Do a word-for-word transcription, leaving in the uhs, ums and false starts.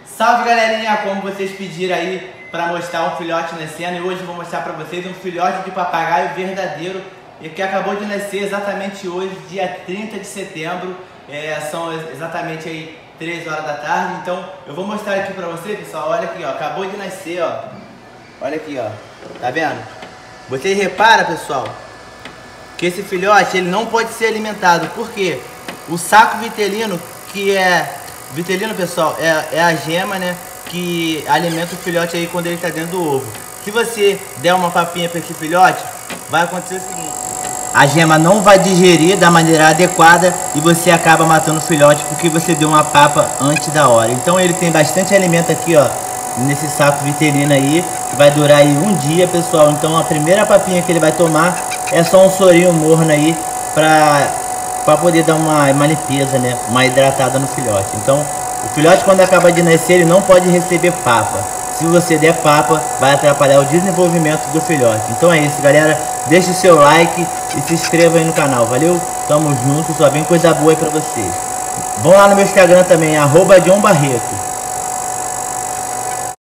Salve galerinha, como vocês pediram aí para mostrar um filhote nascendo, e hoje eu vou mostrar para vocês um filhote de papagaio verdadeiro e que acabou de nascer exatamente hoje, dia trinta de setembro, é, são exatamente aí três horas da tarde. Então eu vou mostrar aqui para vocês, pessoal. Olha aqui, ó, acabou de nascer, ó. Olha aqui, ó, tá vendo? Vocês reparam, pessoal, que esse filhote ele não pode ser alimentado, porque o saco vitelino, que é vitelino, pessoal, é, é a gema, né, que alimenta o filhote aí quando ele tá dentro do ovo. Se você der uma papinha para esse filhote, vai acontecer o seguinte: a gema não vai digerir da maneira adequada e você acaba matando o filhote porque você deu uma papa antes da hora. Então ele tem bastante alimento aqui, ó, nesse saco vitelino aí, que vai durar aí um dia, pessoal. Então a primeira papinha que ele vai tomar é só um sorinho morno aí pra, pra poder dar uma, uma limpeza, né, uma hidratada no filhote. Então o filhote, quando acaba de nascer, ele não pode receber papa. Se você der papa, vai atrapalhar o desenvolvimento do filhote. Então é isso, galera. Deixe o seu like e se inscreva aí no canal. Valeu? Tamo junto, só vem coisa boa aí pra vocês. Vão lá no meu Instagram também, arroba John Barreto.